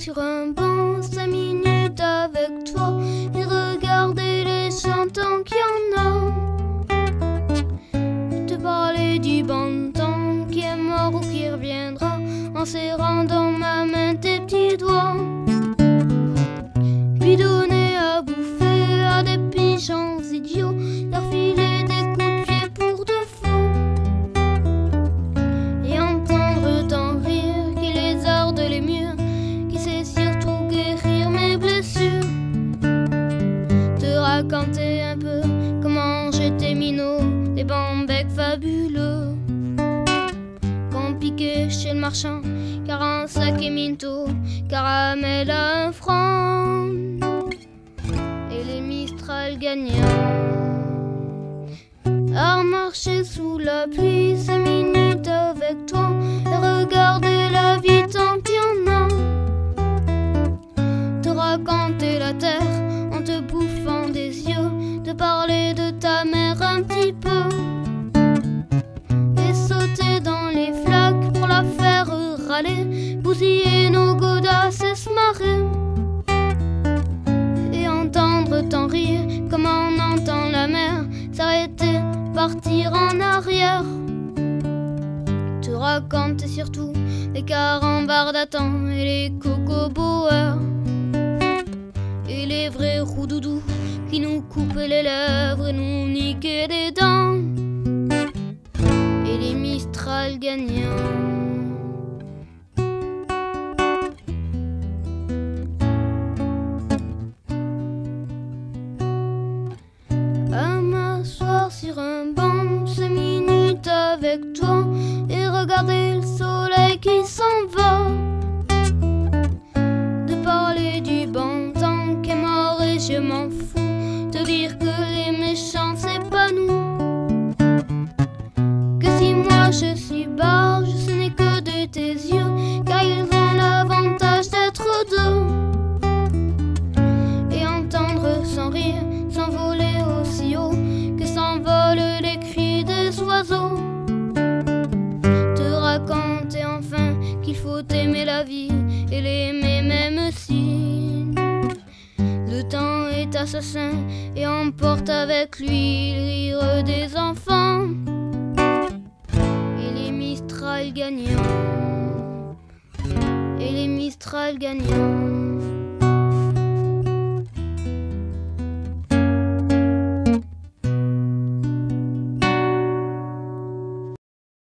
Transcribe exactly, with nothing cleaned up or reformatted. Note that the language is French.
sur un banc, cinq minutes avec toi, et regarder les chantants qu'il y en a. Te parler du bon temps qui est mort ou qui reviendra, en serrant dans ma main tes petits doigts. Puis donner à bouffer à des pigeons idiots, leur filer des coups de pied pour de faux. Et entendre ton rire qui les arde les murs, qui sait surtout guérir mes blessures. Te raconter un peu comment j'étais minot, des bambecs fabuleux qu'on piquait chez le marchand, car un sac et minto, caramel à un franc, et les Mistral gagnants. À marcher sous la pluie, cinq minutes avec toi, et regarder la vie tant qu'il y en a. Te raconter la terre en te bouffant des yeux, te parler de ta mère un petit peu, et sauter dans les flaques pour la faire râler, bousiller nos godasses et se marrer. Et entendre ton rire comme on entend la mer s'arrêter, partir en arrière. Te raconter surtout les carambars d'Atan et les cocoboers, et les vrais roudoudous qui nous coupaient les lèvres et nous niquaient des dents, et les Mistral gagnants. À m'asseoir sur un banc, cinq minutes avec toi, et regarder le soleil qui s'en va. De parler du bon temps qui est mort et je m'en fous, te dire que les méchants c'est pas nous. Que si moi je suis barge, ce n'est que de tes yeux, car ils ont l'avantage d'être deux. Et entendre son rire s'envoler aussi haut que s'envolent les cris des oiseaux. Te raconter enfin qu'il faut aimer la vie et l'aimer même si le temps est assassin et emporte avec lui le rire des enfants, et les Mistral gagnants, et les Mistral gagnants.